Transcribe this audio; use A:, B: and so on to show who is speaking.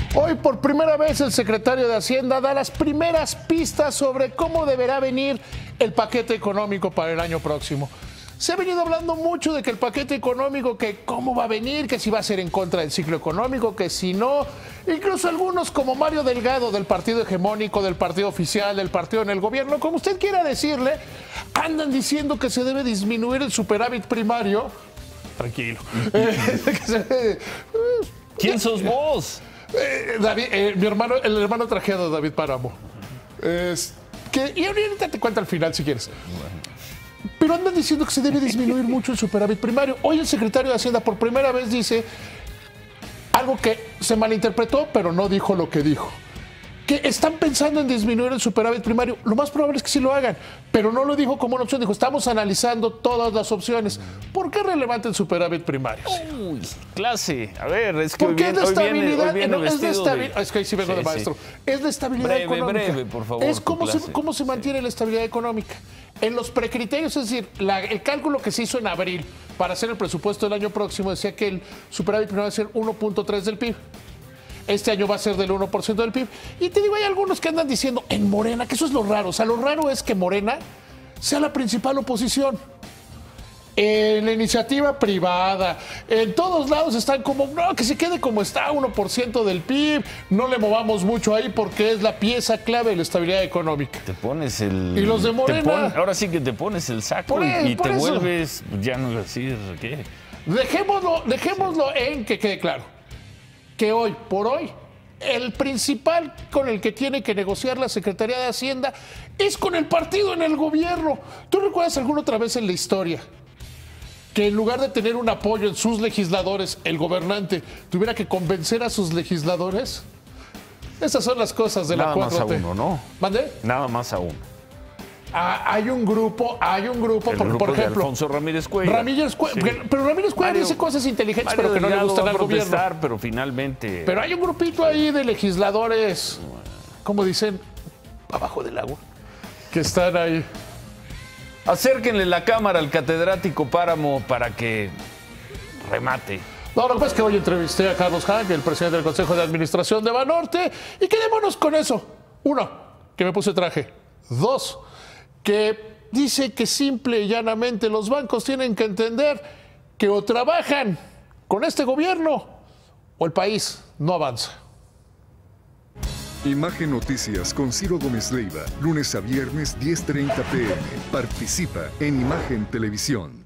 A: Hoy por primera vez el secretario de Hacienda da las primeras pistas sobre cómo deberá venir el paquete económico para el año próximo. Se ha venido hablando mucho de que el paquete económico, que cómo va a venir, que si va a ser en contra del ciclo económico, que si no. Incluso algunos como Mario Delgado del partido hegemónico, del partido oficial, del partido en el gobierno, como usted quiera decirle, andan diciendo que se debe disminuir el superávit primario. Tranquilo.
B: ¿Quién sos vos?
A: David, el hermano trajeado de David Páramo. Y ahorita te cuento al final si quieres. Pero andan diciendo que se debe disminuir mucho el superávit primario. Hoy el secretario de Hacienda por primera vez dice algo que se malinterpretó, pero no dijo lo que dijo. Que están pensando en disminuir el superávit primario. Lo más probable es que sí lo hagan, pero no lo dijo como una opción. Dijo, estamos analizando todas las opciones. ¿Por qué es relevante el superávit primario?
B: Uy, clase. A ver, es que
A: porque
B: hoy viene,
A: es de estabilidad.
B: vestido
A: Es que ahí sí vengo de maestro. Es de estabilidad económica.
B: Breve, por favor.
A: Es cómo se mantiene la estabilidad económica. En los precriterios, es decir, el cálculo que se hizo en abril para hacer el presupuesto del año próximo decía que el superávit primario va a ser 1.3 del PIB. Este año va a ser del 1% del PIB. Y te digo, hay algunos que andan diciendo en Morena, que eso es lo raro. O sea, lo raro es que Morena sea la principal oposición. En la iniciativa privada, en todos lados están como, no, que se quede como está, 1% del PIB, no le movamos mucho ahí porque es la pieza clave de la estabilidad económica.
B: Te pones el...
A: Y los de Morena...
B: ahora sí que te pones el saco y te vuelves, ya no decir qué.
A: Dejémoslo en que quede claro que hoy por hoy el principal con el que tiene que negociar la Secretaría de Hacienda es con el partido en el gobierno. ¿Tú recuerdas alguna otra vez en la historia que en lugar de tener un apoyo en sus legisladores, el gobernante tuviera que convencer a sus legisladores? Esas son las cosas de la 4T.
B: Nada más a uno, ¿no?
A: ¿Mande?
B: Nada más a uno.
A: Hay un grupo, por ejemplo,
B: Alfonso Ramírez Cuellar.
A: Sí. Pero Ramírez Cuellar dice cosas inteligentes, pero que no le gustan al gobierno.
B: Pero finalmente...
A: Pero hay un grupito ahí de legisladores, como dicen, abajo del agua, que están ahí.
B: Acérquenle la cámara al catedrático Páramo para que remate.
A: No, lo que pasa es que hoy entrevisté a Carlos Hank, el presidente del Consejo de Administración de Banorte, y quedémonos con eso. Uno, que me puse traje. Dos, que dice que simple y llanamente los bancos tienen que entender que o trabajan con este gobierno o el país no avanza.
C: Imagen Noticias con Ciro Gómez Leiva, lunes a viernes 10:30 p.m. Participa en Imagen Televisión.